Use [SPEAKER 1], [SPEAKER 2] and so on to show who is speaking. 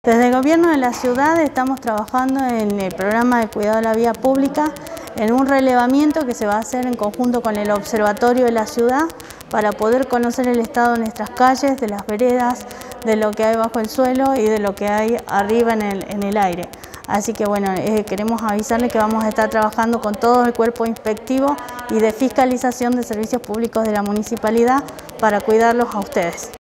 [SPEAKER 1] Desde el Gobierno de la Ciudad estamos trabajando en el programa de cuidado de la vía pública, en un relevamiento que se va a hacer en conjunto con el Observatorio de la Ciudad para poder conocer el estado de nuestras calles, de las veredas, de lo que hay bajo el suelo y de lo que hay arriba en el aire. Así que bueno, queremos avisarles que vamos a estar trabajando con todo el cuerpo inspectivo y de fiscalización de servicios públicos de la municipalidad para cuidarlos a ustedes.